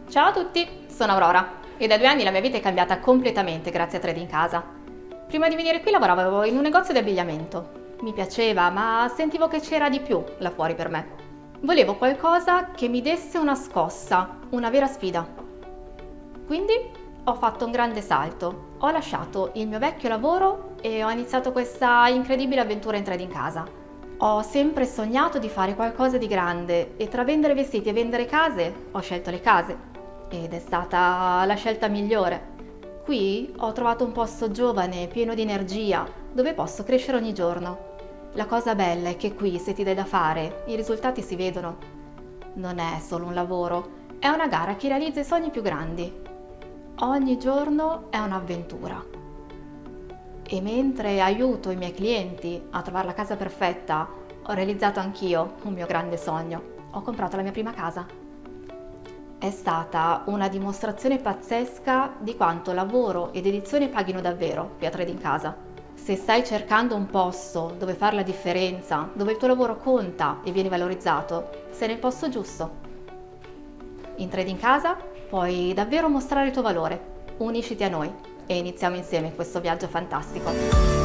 Ciao a tutti, sono Aurora e da 2 anni la mia vita è cambiata completamente grazie a Trade in Casa. Prima di venire qui lavoravo in un negozio di abbigliamento. Mi piaceva, ma sentivo che c'era di più là fuori per me. Volevo qualcosa che mi desse una scossa, una vera sfida. Quindi ho fatto un grande salto. Ho lasciato il mio vecchio lavoro e ho iniziato questa incredibile avventura in Trade in Casa. Ho sempre sognato di fare qualcosa di grande e tra vendere vestiti e vendere case ho scelto le case. Ed è stata la scelta migliore. Qui ho trovato un posto giovane, pieno di energia, dove posso crescere ogni giorno. La cosa bella è che qui, se ti dai da fare, i risultati si vedono. Non è solo un lavoro, è una gara che realizza i sogni più grandi. Ogni giorno è un'avventura. E mentre aiuto i miei clienti a trovare la casa perfetta, ho realizzato anch'io un mio grande sogno. Ho comprato la mia prima casa. È stata una dimostrazione pazzesca di quanto lavoro ed edizione paghino davvero qui a Trade in Casa. Se stai cercando un posto dove fare la differenza, dove il tuo lavoro conta e viene valorizzato, sei nel posto giusto. In Trade in Casa puoi davvero mostrare il tuo valore. Unisciti a noi e iniziamo insieme questo viaggio fantastico.